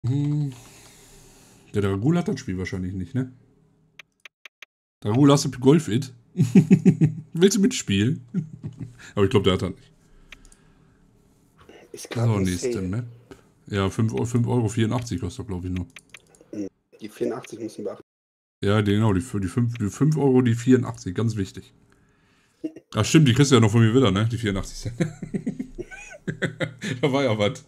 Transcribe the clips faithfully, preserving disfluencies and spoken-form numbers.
Hm. Der Dragul hat das Spiel wahrscheinlich nicht, ne? Dragul, hast du Golf It? Willst du mitspielen? Aber ich glaube, der hat das nicht. Ist gerade So, ein nächste Sale. Map. Ja, fünf Euro vierundachtzig kostet, glaube ich, nur. Die vierundachtzig müssen beachten. Ja, die, genau, die, die, fünf, die fünf Euro, die vierundachtzig, ganz wichtig. Ach stimmt, die kriegst du ja noch von mir wieder, ne? Die vierundachtzig Cent. Da war ja was.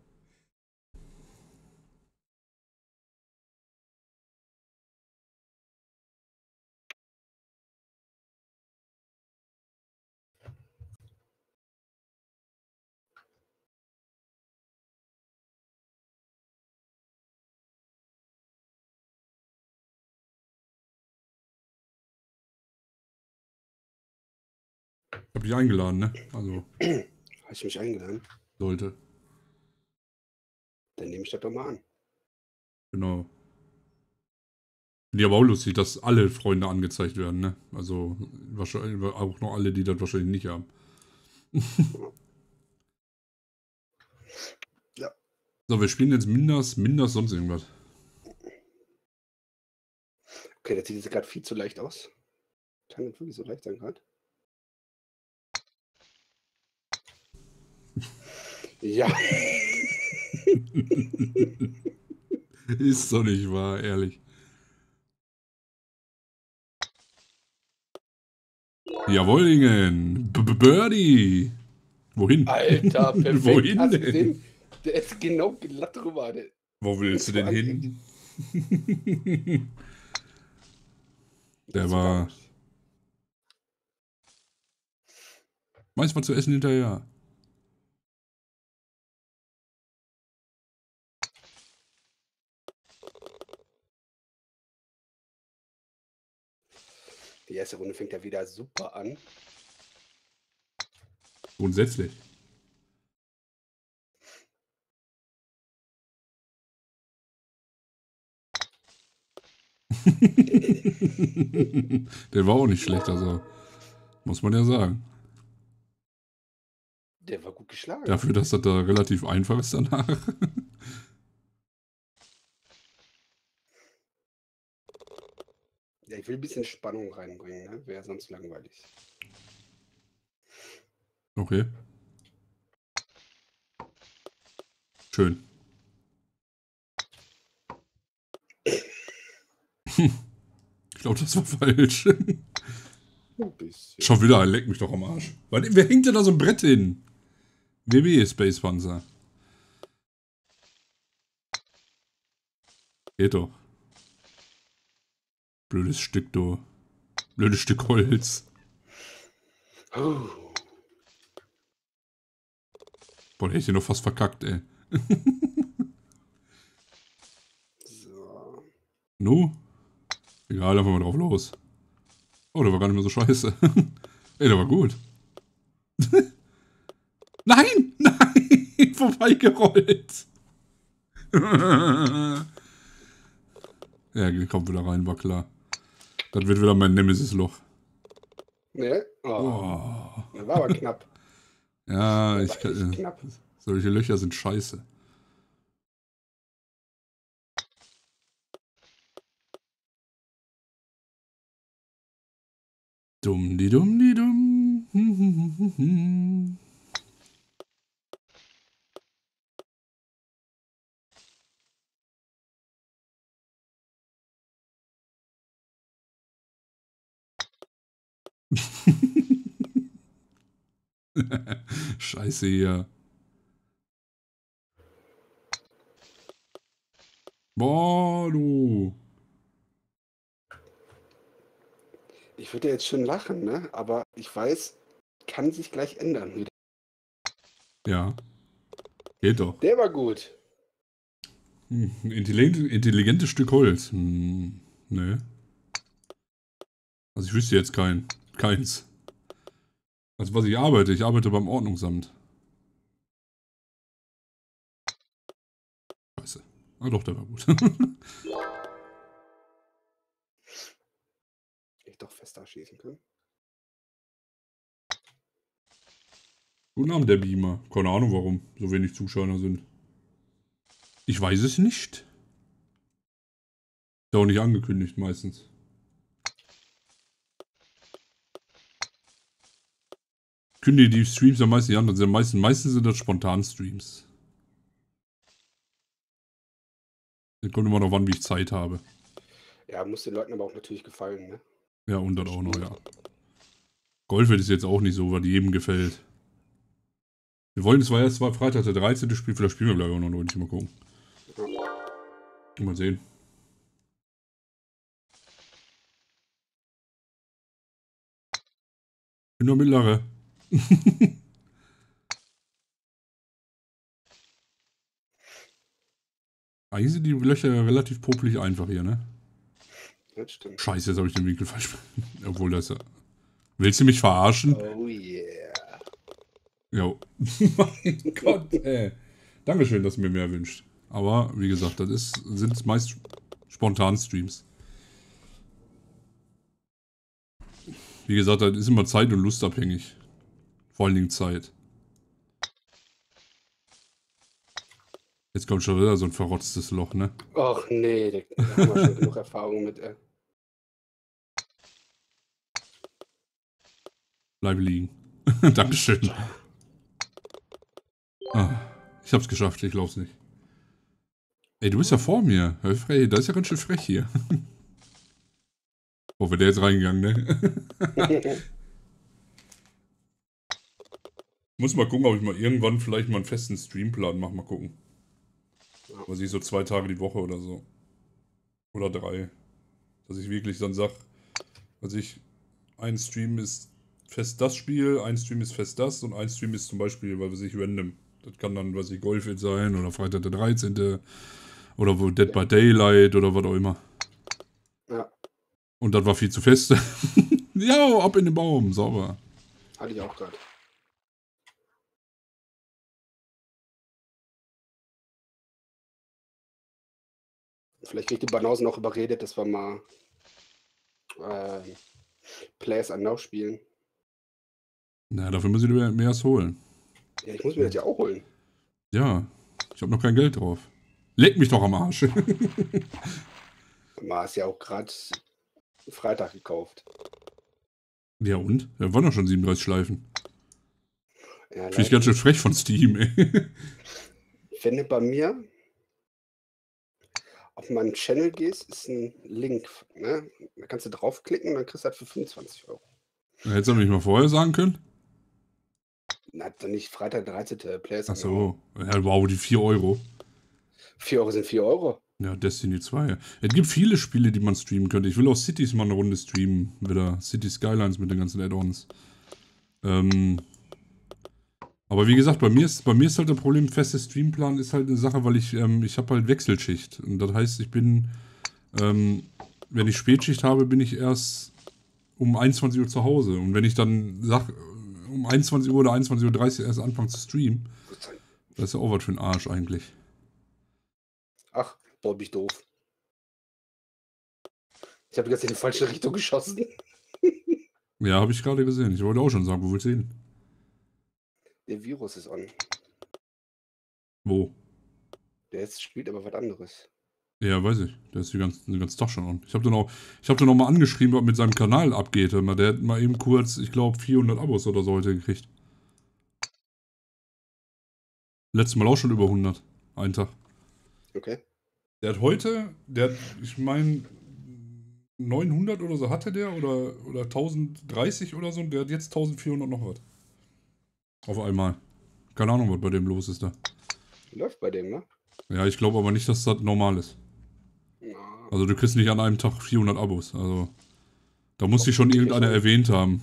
Ich hab dich eingeladen, ne? Also, Habe ich mich eingeladen? sollte. Dann nehme ich das doch mal an. Genau. Finde ich aber auch lustig, dass alle Freunde angezeigt werden, ne? Also, wahrscheinlich auch noch alle, die das wahrscheinlich nicht haben. Ja. So, wir spielen jetzt Minders, Minders sonst irgendwas. Okay, das sieht jetzt gerade viel zu leicht aus. Kann das wirklich so leicht sein gerade? Ja. Ist doch nicht wahr, ehrlich. Jawollingen! Birdie! Wohin? Alter, perfekt. Wohin Hast du denn? gesehen? Der ist genau glatt drüber. Der, Wo willst du denn hin? Der war. Meist mal zu essen hinterher. Die erste Runde fängt ja wieder super an. Grundsätzlich. Der war auch nicht schlecht, also. Muss man ja sagen. Der war gut geschlagen. Dafür, dass das da relativ einfach ist danach. Ja, ich will ein bisschen Spannung reinbringen, ne? Wäre sonst langweilig. Okay. Schön. Ich glaube, das war falsch. Ein bisschen. Schon wieder, leck mich doch am Arsch. Wer hängt denn da so ein Brett hin? W W Space Panzer. Geht doch. Blödes Stück, du. Blödes Stück Holz. Oh. Boah, der hätte ich noch fast verkackt, ey. So. Nu? Egal, einfach mal drauf los. Oh, der war gar nicht mehr so scheiße. Ey, der war gut. Nein! Nein! Vorbeigerollt! Ja, kommt wieder rein, war klar. Das wird wieder mein Nemesis-Loch. Ne? Oh. Oh. Das war aber knapp. Ja, Das ich war kann. echt knapp. Solche Löcher sind scheiße. Dumm, die dumm, die dumm. Scheiße hier. Boah, du. Ich würde ja jetzt schon lachen, ne? Aber ich weiß, kann sich gleich ändern wieder. Ja. Geht doch. Der war gut. Hm, intelligent, intelligentes Stück Holz. Hm, ne. Also ich wüsste jetzt kein, keins. Also was ich arbeite, ich arbeite beim Ordnungsamt. Scheiße. Ah doch, der war gut. Ich doch fester schießen können. Guten Abend, der Beamer. Keine Ahnung warum so wenig Zuschauer sind. Ich weiß es nicht. Ist ja auch nicht angekündigt meistens. Kündige die Streams am meisten an. Also meistens, meistens sind das spontan Streams. Das kommt immer noch an, wie ich Zeit habe. Ja, muss den Leuten aber auch natürlich gefallen, ne? Ja, und dann auch noch, ja. Golfit ist jetzt auch nicht so, was jedem gefällt. Wir wollen, es war erst war Freitag der dreizehnte Spiel, vielleicht spielen wir gleich auch noch nicht. Mal gucken. Ja. Mal sehen. Ich bin nur mittlere. Eigentlich sind die Löcher relativ popelig einfach hier, ne? Das stimmt. Scheiße, jetzt habe ich den Winkel falsch. Obwohl das ja. Willst du mich verarschen? Oh yeah. Jo. Mein Gott, ey. Dankeschön, dass du mir mehr wünscht. Aber wie gesagt, das ist, sind meist spontan Streams. Wie gesagt, das ist immer Zeit- und Lustabhängig. Vor allen Dingen Zeit. Jetzt kommt schon wieder so ein verrotztes Loch, ne? Och nee, da haben wir schon genug Erfahrung mit, ey. Bleibe liegen. Dankeschön. Ah, ich hab's geschafft, ich glaub's nicht. Ey, du bist ja vor mir. Hey, das ist ja ganz schön frech hier. Oh, wäre der jetzt reingegangen, ne? Muss mal gucken, ob ich mal irgendwann vielleicht mal einen festen Streamplan mache. Mal gucken. Was ich so zwei Tage die Woche oder so. Oder drei. Dass ich wirklich dann sag, also ich, ein Stream ist fest das Spiel, ein Stream ist fest das und ein Stream ist zum Beispiel, weil wir sich random. Das kann dann, was ich, Golfit sein oder Freitag der dreizehnte oder wo Dead by Daylight oder was auch immer. Ja. Und das war viel zu fest. Ja, ab in den Baum, sauber. Hatte ich auch gerade. Vielleicht kriegt die Banausen noch überredet, dass wir mal äh, Players Unknown spielen. Na, dafür muss ich mir mehr als holen. Ja, ich muss mir das ja auch holen. Ja, ich habe noch kein Geld drauf. Leck mich doch am Arsch. Man ist ja auch gerade Freitag gekauft. Ja und? Da waren doch schon siebenunddreißig Schleifen. Ja, Finde ich ganz schön frech von Steam, ey. Wenn du bei mir auf meinen Channel gehst, ist ein Link. Ne? Da kannst du draufklicken und dann kriegst du das für fünfundzwanzig Euro. Hättest du mich mal vorher sagen können? Na, dann nicht Freitag dreizehnte Players. Ach so. Ja, wow, die vier Euro. vier Euro sind vier Euro. Ja, Destiny zwei. Es gibt viele Spiele, die man streamen könnte. Ich will auch Cities mal eine Runde streamen. Wieder City Skylines mit den ganzen Add-ons. Ähm, aber wie gesagt, bei mir ist bei mir ist halt das Problem, fester Streamplan ist halt eine Sache, weil ich, ähm, ich habe halt Wechselschicht. Und das heißt, ich bin, ähm, wenn ich Spätschicht habe, bin ich erst um einundzwanzig Uhr zu Hause. Und wenn ich dann sag, um einundzwanzig Uhr oder einundzwanzig Uhr dreißig erst anfange zu streamen, das ist ja auch was für ein Arsch eigentlich. Ach, boah, bin ich doof. Ich habe jetzt in die falsche Richtung geschossen. Ja, habe ich gerade gesehen. Ich wollte auch schon sagen, wo willst du hin? Der Virus ist on. Wo? Der jetzt spielt aber was anderes. Ja, weiß ich. Der ist die ganze, den ganzen Tag schon an. Ich habe den auch, ich habe den auch mal angeschrieben, was mit seinem Kanal abgeht. Der hat mal eben kurz, ich glaube, vierhundert Abos oder so heute gekriegt. Letztes Mal auch schon über hundert. Einen Tag. Okay. Der hat heute, der hat, ich meine, neunhundert oder so hatte der oder, oder tausenddreißig oder so. Und der hat jetzt eintausendvierhundert noch was. Auf einmal. Keine Ahnung, was bei dem los ist da. Läuft bei dem, ne? Ja, ich glaube aber nicht, dass das normal ist. Na, Also du kriegst nicht an einem Tag vierhundert Abos. Also da muss sich schon irgendeiner erwähnt haben.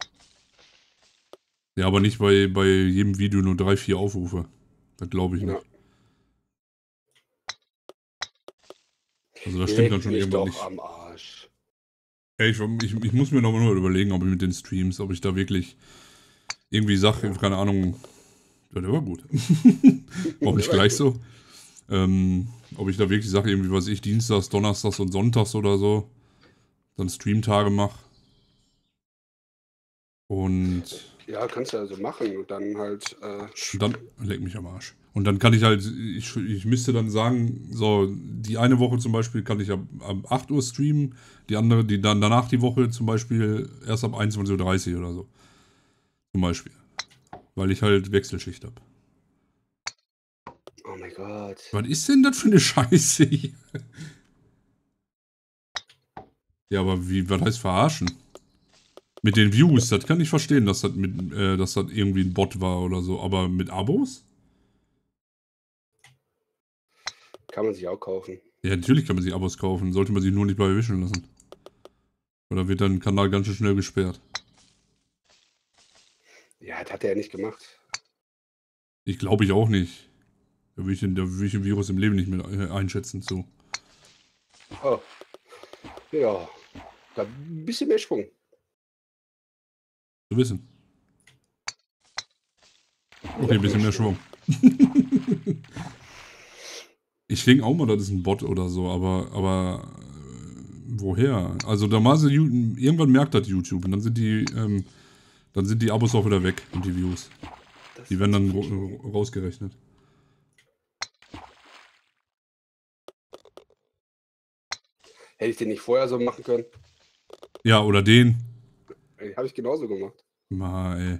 Ja, aber nicht bei, bei jedem Video nur drei, vier Aufrufe. Das glaube ich nicht. ja. Also da stimmt dann schon Leck mich irgendwann doch nicht. am Arsch. Hey, ich, ich, ich muss mir noch mal überlegen, ob ich mit den Streams, ob ich da wirklich irgendwie sage, keine Ahnung, ja, der war gut. Auch nicht gleich so. Ähm, ob ich da wirklich sage, irgendwie, was ich, Dienstags, Donnerstags und Sonntags oder so, dann Streamtage mache. Und Ja, kannst du ja so machen und dann halt. Äh, Und dann, leck mich am Arsch. Und dann kann ich halt, ich, ich müsste dann sagen, so, die eine Woche zum Beispiel kann ich ab, ab acht Uhr streamen, die andere, die dann danach die Woche zum Beispiel erst ab einundzwanzig Uhr dreißig oder so. Zum Beispiel. Weil ich halt Wechselschicht habe. oh mein Gott. Was ist denn das für eine Scheiße hier? Ja, aber wie, was heißt verarschen? Mit den Views, das kann ich verstehen, dass das, mit, äh, dass das irgendwie ein Bot war oder so, aber mit Abos? Kann man sich auch kaufen. Ja, natürlich kann man sich Abos kaufen, sollte man sich nur nicht bei erwischen lassen. Oder wird dann ein Kanal ganz schön schnell gesperrt. Ja, das hat er ja nicht gemacht. Ich glaube ich auch nicht. Da will ich, den, da will ich den Virus im Leben nicht mit einschätzen. So. Oh. Ja. Da ein bisschen mehr Schwung. Zu wissen. Okay, ein bisschen mehr Schwung. Ich denke auch mal, das ist ein Bot oder so, aber, aber äh, woher? Also da mal so, irgendwann merkt das YouTube und dann sind die, ähm, dann sind die Abos auch wieder weg und die Views. Das Die werden dann rausgerechnet. Hätte ich den nicht vorher so machen können? Ja, oder den. Habe ich genauso gemacht. Ma, ey.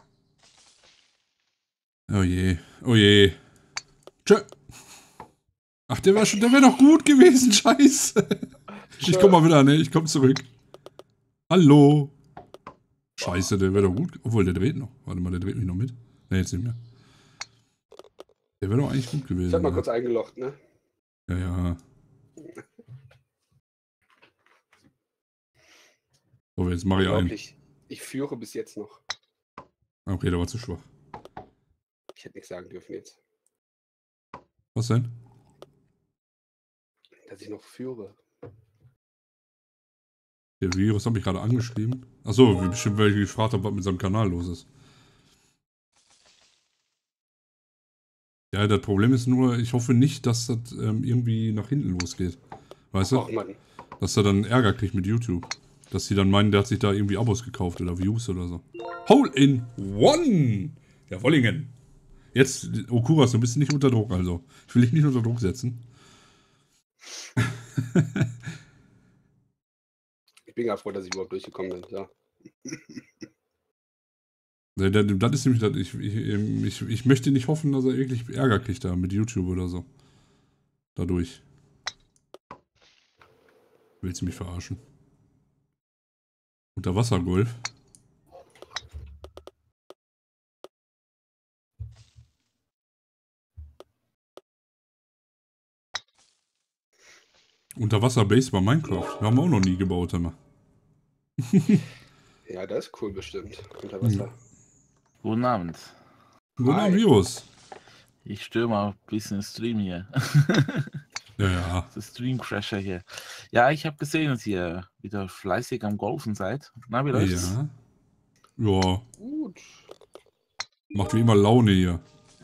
Oh je, oh je. Tschö. Ach, der wäre schon, der wäre doch gut gewesen, scheiße. Ich komm mal wieder, ne? Ich komm zurück. Hallo. Scheiße, der wäre doch gut. Obwohl, der dreht noch. Warte mal, der dreht mich noch mit. Ne, jetzt nicht mehr. Der wäre doch eigentlich gut gewesen. Ich hab mal ja. kurz eingeloggt, ne? Ja, ja. So, jetzt mache ich ein. Ich, ich führe bis jetzt noch. Okay, der war zu schwach. Ich hätte nichts sagen dürfen jetzt. Was denn? Dass ich noch führe. Der Virus habe ich gerade angeschrieben. Achso, wie bestimmt, weil ich gefragt habe, was mit seinem Kanal los ist. Ja, das Problem ist nur, ich hoffe nicht, dass das ähm, irgendwie nach hinten losgeht. Weißt du? Ach Mann. Dass er dann Ärger kriegt mit YouTube. Dass sie dann meinen, der hat sich da irgendwie Abos gekauft oder Views oder so. Hole in One! Der Wollingen. Jetzt, Okuras, du bist nicht unter Druck, also. Ich will dich nicht unter Druck setzen. Ich bin ja froh, dass ich überhaupt durchgekommen bin. Ja. Das ist nämlich, das, ich, ich, ich, ich möchte nicht hoffen, dass er wirklich Ärger kriegt da mit YouTube oder so. Dadurch. Willst du mich verarschen? Unterwassergolf? Unterwasser-Base bei Minecraft. Haben wir auch noch nie gebaut, immer. Ja, das ist cool bestimmt. Unter Wasser. Guten Abend. Guten Hi. Abend, Virus. Ich störe mal ein bisschen Stream hier. Ja, ja. Das Stream-Crasher hier. Ja, ich habe gesehen, dass ihr wieder fleißig am Golfen seid. Na, wie läuft's? Ja. Ja. Gut. Macht wie immer Laune hier.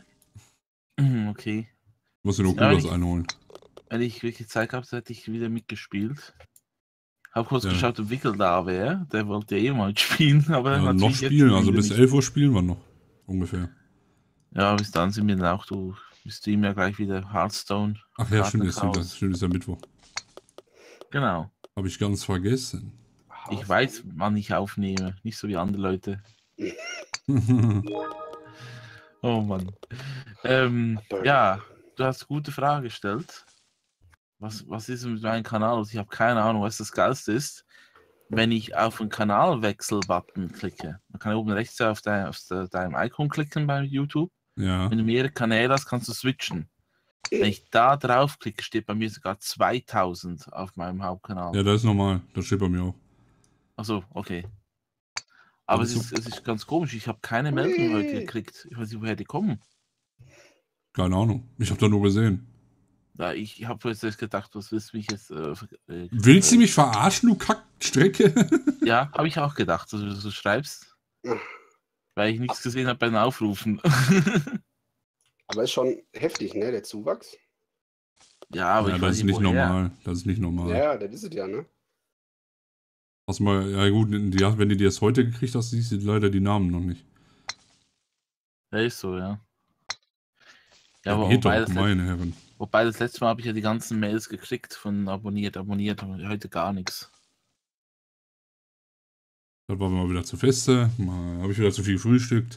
Okay. Muss dir nur Ja, Kulas ich- einholen. Wenn ich wirklich Zeit gehabt hätte, hätte ich wieder mitgespielt. Hab kurz Ja. geschaut, ob Wickel da wäre. Der wollte ja eh mal spielen, aber Ja, noch natürlich jetzt spielen, also wieder bis nicht. elf Uhr spielen wir noch. Ungefähr. Ja, bis dann sind wir dann auch, du streamen ja gleich wieder Hearthstone. Ach ja, stimmt, ist, Kartenchaos. das, stimmt, ist ja Mittwoch. Genau. Habe ich ganz vergessen. Ich weiß, wann ich aufnehme. Nicht so wie andere Leute. Oh Mann. Ähm, ja, du hast eine gute Frage gestellt. Was, was ist mit meinem Kanal? Ich habe keine Ahnung, was das Geilste ist. Wenn ich auf den Kanalwechsel-Button klicke, dann kann ich oben rechts auf, dein, auf de, deinem Icon klicken bei YouTube. Ja. Wenn du mehrere Kanäle hast, kannst du switchen. Wenn ich da drauf klicke, steht bei mir sogar zweitausend auf meinem Hauptkanal. Ja, das ist normal. Das steht bei mir auch. Achso, okay. Aber Das es ist ist, es ist ganz komisch, ich habe keine Meldung heute gekriegt. Ich weiß nicht, woher die kommen. Keine Ahnung. Ich habe da nur gesehen. Ja, ich habe jetzt gedacht, was willst du mich jetzt... Äh, äh, Willst du äh, mich verarschen, du Kackstrecke? Ja, habe ich auch gedacht, dass du so schreibst. Weil ich nichts gesehen habe bei den Aufrufen. Aber ist schon heftig, ne? Der Zuwachs. Ja, aber Ja, ich das weiß ist nicht woher. normal. Das ist nicht normal. Ja, das ist es ja, ne? Hast mal, ja gut, die, wenn du die erst heute gekriegt hast, siehst du leider die Namen noch nicht. Ja, ist so, ja. Ja, Ja, aber geht wobei doch, das, meine Herren. wobei das letzte Mal habe ich ja die ganzen Mails gekriegt von abonniert, abonniert, aber heute gar nichts. Das war mal wieder zu feste. Mal habe ich wieder zu viel gefrühstückt.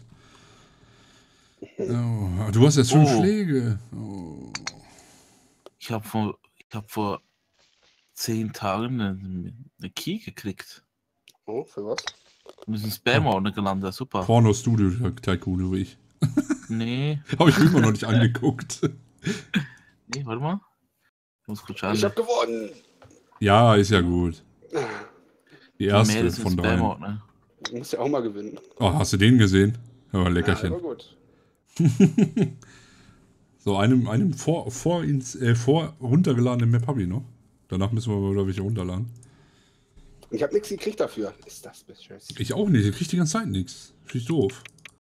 Oh, du hast jetzt fünf Oh. Schläge. Oh. Ich habe vor, ich hab vor zehn Tagen eine, eine Key gekriegt. Oh, für was? Und ist ein Spam-Ordner gelandet, super. Porno-Studio-Tycoon wie ich. Nee, Habe ich mir immer noch nicht angeguckt. nee, warte mal. Ich muss kurz schauen. Ich hab gewonnen! Ja, ist ja gut. Die Die erste Mail ist ein von dreien. Spam-Ordner. Du musst ja auch mal gewinnen. Oh, hast du den gesehen? Ja, Ja, Leckerchen. aber gut. So, einem, einem vor, vor, ins, äh, vor runtergeladenen Map habe ich noch. Danach müssen wir mal wieder welche runterladen. Und ich habe nichts gekriegt dafür. Ist das beschiss. Ich auch nicht, ich krieg die ganze Zeit nichts. Finde ich doof.